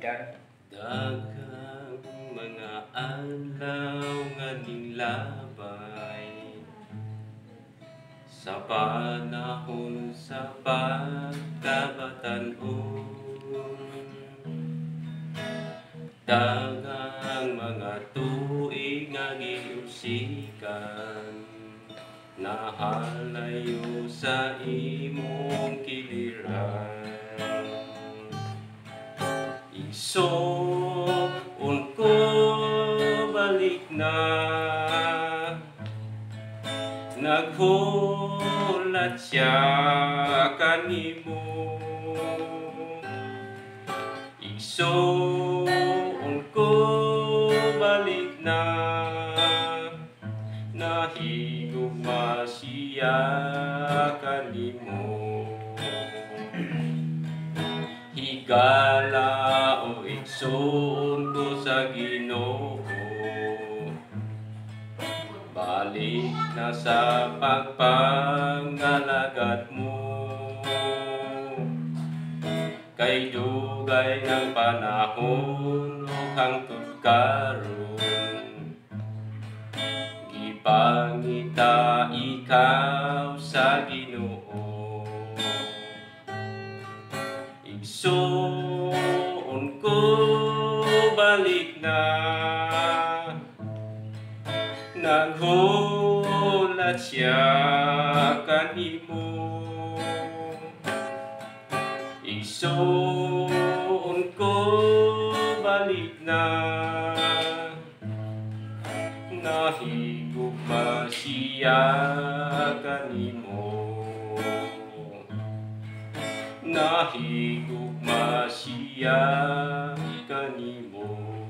kapitan. Daghang mga adlaw nga nilabay sa panahon sa pagkabatan-on. Daghang mga tuig nga giusikan, nahalayo sa imong kiliran. Igsoon ko balik na, naghulat siya kanimo. Igsoon ko balik na, nahigugma siya kanimo. Higala o igsoon ko sa Ginoo, balik na sa pagpangalagat mo. Kay dugay ng panahon o hangtod karon, gipangita ikaw sa Ginoo. Igsoon ko balik na, naghulat siya kanimo. Igsoon ko balik na, nahigugma siya kanimo. Nahigugma siya kanimo.